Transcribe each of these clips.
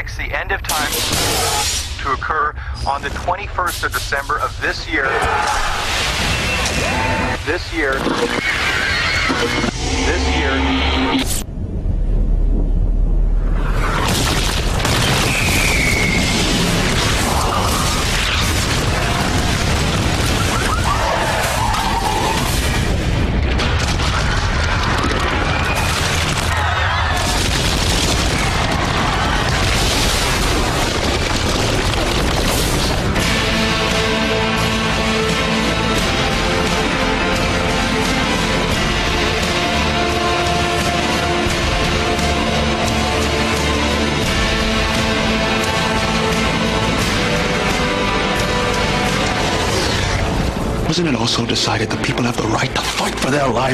predicts the end of time to occur on the 21st of December of this year. This year. 'Wasn't it also decided that people have the right to fight for their lives?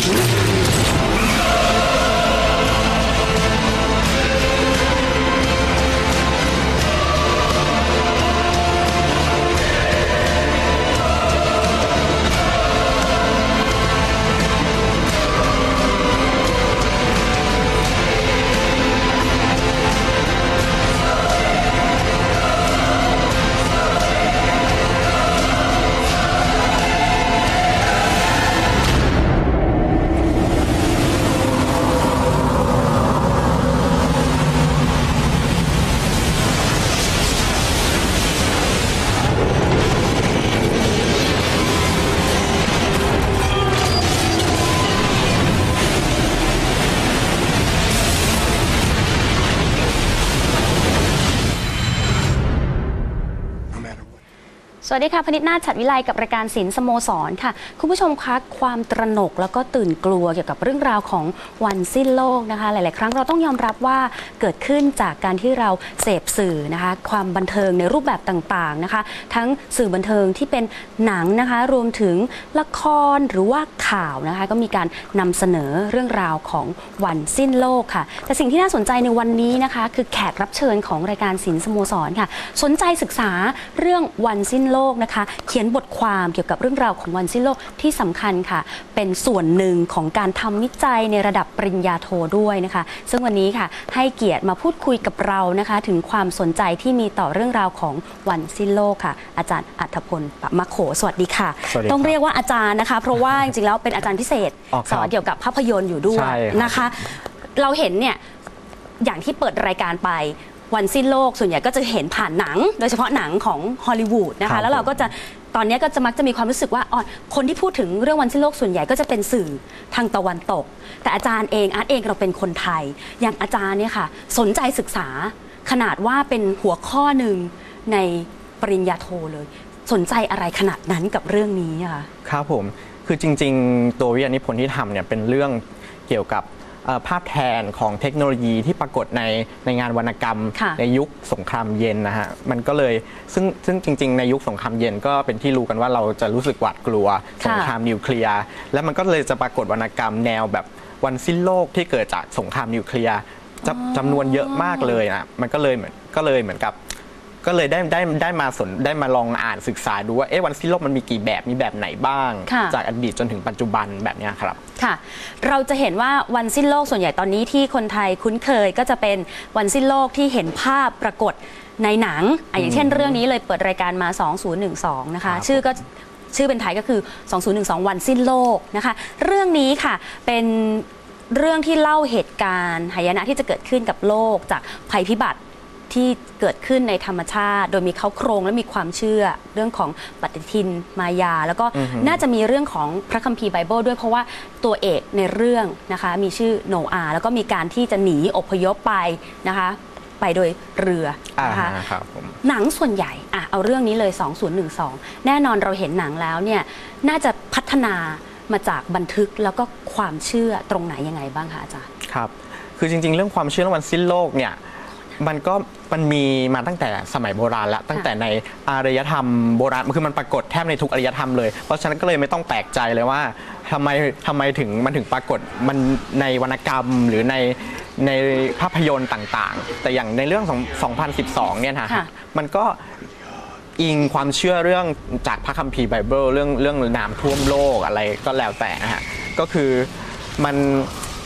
สวัสดีค่ะพนิษฐ์นาถฉัตรวิไลกับรายการศิลป์สโมสรค่ะคุณผู้ชมคะความตระหนกแล้วก็ตื่นกลัวเกี่ยวกับเรื่องราวของวันสิ้นโลกนะคะหลายๆครั้งเราต้องยอมรับว่าเกิดขึ้นจากการที่เราเสพสื่อนะคะความบันเทิงในรูปแบบต่างๆนะคะทั้งสื่อบันเทิงที่เป็นหนังนะคะรวมถึงละครหรือว่าข่าวนะคะก็มีการนำเสนอเรื่องราวของวันสิ้นโลกค่ะแต่สิ่งที่น่าสนใจในวันนี้นะคะคือแขกรับเชิญของรายการศิลป์สโมสรค่ะสนใจศึกษาเรื่องวันสิ้นโลกนะคะเขียนบทความเกี่ยวกับเรื่องราวของวันสิ้นโลกที่สำคัญค่ะเป็นส่วนหนึ่งของการทำวิจัยในระดับปริญญาโทด้วยนะคะซึ่งวันนี้ค่ะให้เกียรติมาพูดคุยกับเรานะคะถึงความสนใจที่มีต่อเรื่องราวของวันสิ้นโลกค่ะอาจารย์อัธพล ปะมะโขสวัสดีค่ะต้องเรียกว่าอาจารย์นะคะเพราะว่าจริงๆแล้วเป็นอาจารย์พิเศษสอนเกี่ยวกับภาพยนตร์อยู่ด้วยนะคะเราเห็นเนี่ยอย่างที่เปิดรายการไปวันสิ้นโลกส่วนใหญ่ก็จะเห็นผ่านหนังโดยเฉพาะหนังของฮอลลีวูดนะคะแล้วเราก็จะตอนนี้ก็จะมักจะมีความรู้สึกว่าคนที่พูดถึงเรื่องวันสิ้นโลกส่วนใหญ่ก็จะเป็นสื่อทางตะวันตกแต่อาจารย์เองอาร์ตเองเราเป็นคนไทยอย่างอาจารย์เนี่ยค่ะสนใจศึกษาขนาดว่าเป็นหัวข้อหนึ่งในปริญญาโทเลยสนใจอะไรขนาดนั้นกับเรื่องนี้ค่ะครับผมคือจริงๆตัววิทยานิพนธ์ที่ทำเนี่ยเป็นเรื่องเกี่ยวกับภาพแทนของเทคโนโลยีที่ปรากฏในงานวรรณกรรมในยุคสงครามเย็นนะฮะมันก็เลยซึ่งจริงๆในยุคสงครามเย็นก็เป็นที่รู้กันว่าเราจะรู้สึกหวาดกลัวสงครามนิวเคลียร์แล้วมันก็เลยจะปรากฏวรรณกรรมแนวแบบวันสิ้นโลกที่เกิดจากสงครามนิวเคลียร์จำนวนเยอะมากเลยนะมันก็เลยเหมือนกับก็เลยได้มาลองอ่านศึกษาดูว่าวันสิ้นโลกมันมีกี่แบบมีแบบไหนบ้างจากอดีตจนถึงปัจจุบันแบบนี้ครับค่ะเราจะเห็นว่าวันสิ้นโลกส่วนใหญ่ตอนนี้ที่คนไทยคุ้นเคยก็จะเป็นวันสิ้นโลกที่เห็นภาพปรากฏในหนังอย่างเช่นเรื่องนี้เลยเปิดรายการมา2012นะคะชื่อเป็นไทยก็คือ2012วันสิ้นโลกนะคะเรื่องนี้ค่ะเป็นเรื่องที่เล่าเหตุการณ์หายนะที่จะเกิดขึ้นกับโลกจากภัยพิบัติที่เกิดขึ้นในธรรมชาติโดยมีเขาโครงและมีความเชื่อเรื่องของปฏิทินมายาแล้วก็น่าจะมีเรื่องของพระคัมภีร์ไบเบิลด้วยเพราะว่าตัวเอกในเรื่องนะคะมีชื่อโนอาห์แล้วก็มีการที่จะหนีอพยพไปนะคะไปโดยเรือนะคะหนังส่วนใหญ่เอาเรื่องนี้เลย2012แน่นอนเราเห็นหนังแล้วเนี่ยน่าจะพัฒนามาจากบันทึกแล้วก็ความเชื่อตรงไหนยังไงบ้างคะอาจารย์ครับคือจริงๆเรื่องความเชื่อวันสิ้นโลกเนี่ยมันมีมาตั้งแต่สมัยโบราณแล้วตั้งแต่ในอารยธรรมโบราณคือมันปรากฏแทบในทุกอารยธรรมเลยเพราะฉะนั้นก็เลยไม่ต้องแปลกใจเลยว่าทำไมมันถึงปรากฏมันในวรรณกรรมหรือในภาพยนตร์ต่างๆแต่อย่างในเรื่องของ2012เนี่ยนะมันก็อิงความเชื่อเรื่องจากพระคัมภีร์ไบเบิลเรื่องน้ำท่วมโลกอะไรก็แล้วแต่นะฮะก็คือมัน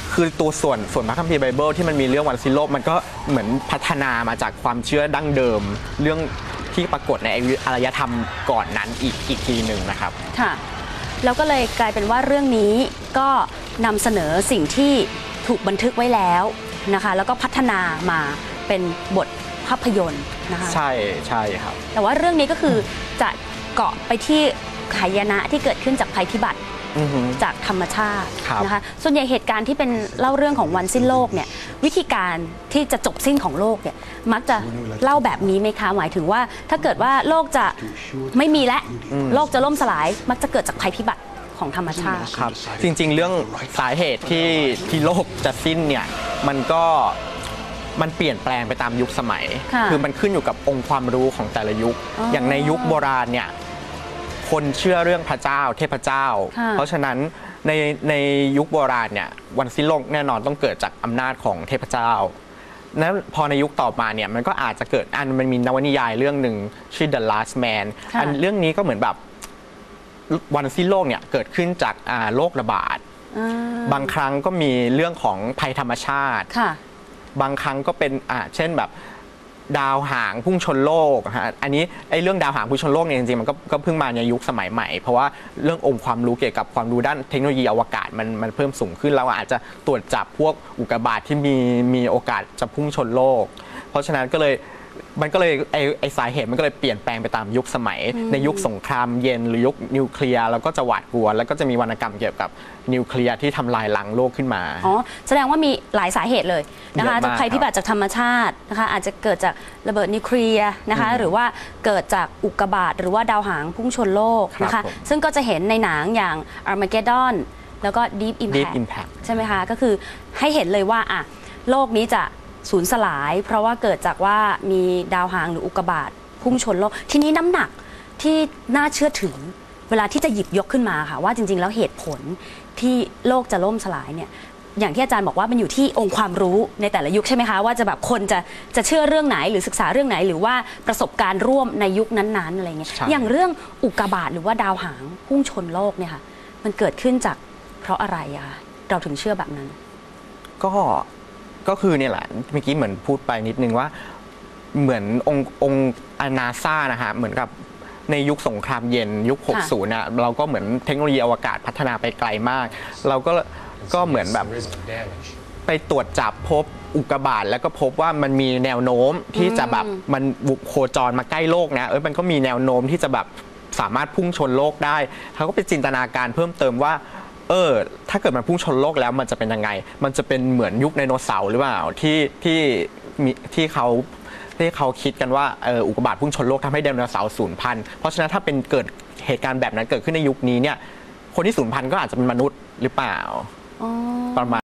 คือตัวส่วนพระคัมภีร์ไบเบิลที่มันมีเรื่องวันสิ้นโลกมันก็เหมือนพัฒนามาจากความเชื่อดั้งเดิมเรื่องที่ปรากฏในอารยธรรมก่อนนั้นอีกทีหนึ่งนะครับค่ะแล้วก็เลยกลายเป็นว่าเรื่องนี้ก็นำเสนอสิ่งที่ถูกบันทึกไว้แล้วนะคะแล้วก็พัฒนามาเป็นบทภาพยนตร์นะคะใช่ครับแต่ว่าเรื่องนี้ก็คือจะเกาะไปที่หายนะที่เกิดขึ้นจากภัยพิบัติจากธรรมชาตินะคะส่วนใหญ่เหตุการณ์ที่เป็นเล่าเรื่องของวันสิ้นโลกเนี่ยวิธีการที่จะจบสิ้นของโลกเนี่ยมักจะเล่าแบบนี้ไหมคะหมายถึงว่าถ้าเกิดว่าโลกจะไม่มีและโลกจะล่มสลายมักจะเกิดจากภัยพิบัติของธรรมชาติครับจริงๆเรื่องสาเหตุที่โลกจะสิ้นเนี่ยมันเปลี่ยนแปลงไปตามยุคสมัยคือมันขึ้นอยู่กับองค์ความรู้ของแต่ละยุคอย่างในยุคโบราณเนี่ยคนเชื่อเรื่องพระเจ้าเทพเจ้าเพราะฉะนั้นในยุคโบราณเนี่ยวันสิ้นโลกแน่นอนต้องเกิดจากอำนาจของเทพเจ้าแล้วพอในยุคต่อมาเนี่ยมันก็อาจจะเกิดมันมีนวนิยายเรื่องหนึ่งชื่อ The Last Man เรื่องนี้ก็เหมือนแบบวันสิ้นโลกเนี่ยเกิดขึ้นจากโรคระบาดบางครั้งก็มีเรื่องของภัยธรรมชาติบางครั้งก็เป็นเช่นแบบดาวหางพุ่งชนโลกฮะอันนี้เรื่องดาวหางพุ่งชนโลกเนี่ยจริงๆมันก็เพิ่งมาในยุคสมัยใหม่เพราะว่าเรื่ององค์ความรู้เกี่ยวกับความรู้ด้านเทคโนโลยีอวกาศมันเพิ่มสูงขึ้นเราอาจจะตรวจจับพวกอุกกาบาตที่มีโอกาสจะพุ่งชนโลกเพราะฉะนั้นมันก็เลยไอสาเหตุมันก็เลยเปลี่ยนแปลงไปตามยุคสมัยในยุคสงครามเย็นหรือยุคนิวเคลียร์แล้วก็จะหวาดกลัวแล้วก็จะมีวรรณกรรมเกี่ยวกับนิวเคลียร์ที่ทำลายล้างโลกขึ้นมาแสดงว่ามีหลายสาเหตุเลยนะคะจากภัยพิบัติจากธรรมชาตินะคะอาจจะเกิดจากระเบิดนิวเคลียร์นะคะหรือว่าเกิดจากอุกกาบาตหรือว่าดาวหางพุ่งชนโลกนะคะซึ่งก็จะเห็นในหนังอย่าง Armageddon แล้วก็ Deep Impact ใช่ไหมคะก็คือให้เห็นเลยว่าโลกนี้จะสูญสลายเพราะว่าเกิดจากว่ามีดาวหางหรืออุกกาบาตพุ่งชนโลกทีนี้น้ำหนักที่น่าเชื่อถือเวลาที่จะหยิบยกขึ้นมาค่ะว่าจริงๆแล้วเหตุผลที่โลกจะล่มสลายเนี่ยอย่างที่อาจารย์บอกว่ามันอยู่ที่องค์ความรู้ในแต่ละยุคใช่ไหมคะว่าจะแบบคนจะเชื่อเรื่องไหนหรือศึกษาเรื่องไหนหรือว่าประสบการณ์ร่วมในยุคนั้นๆอะไรเงี้ยอย่างเรื่องอุกกาบาตหรือว่าดาวหางพุ่งชนโลกเนี่ยค่ะมันเกิดขึ้นจากเพราะอะไรเราถึงเชื่อแบบนั้นก็คือเนี่ยแหละเมื่อกี้เหมือนพูดไปนิดนึงว่าเหมือนองค์นาซานะฮะเหมือนกับในยุคสงครามเย็นยุค 60น่ะเราก็เหมือนเทคโนโลยีอวกาศพัฒนาไปไกลมากเราก็เหมือนแบบไปตรวจจับพบอุกกาบาตแล้วก็พบว่ามันมีแนวโน้มที่จะแบบมันโคจรมาใกล้โลกนะมันก็มีแนวโน้มที่จะแบบสามารถพุ่งชนโลกได้เขาก็ไปจินตนาการเพิ่มเติมว่าถ้าเกิดมันพุ่งชนโลกแล้วมันจะเป็นยังไงมันจะเป็นเหมือนยุคไดโนเสาร์หรือเปล่าที่เขาคิดกันว่าอุกกาบาตพุ่งชนโลกทำให้ไดโนเสาร์สูญพันธุ์เพราะฉะนั้นถ้าเป็นเกิดเหตุการณ์แบบนั้นเกิดขึ้นในยุคนี้เนี่ยคนที่สูญพันธุ์ก็อาจจะเป็นมนุษย์หรือเปล่าประมาณ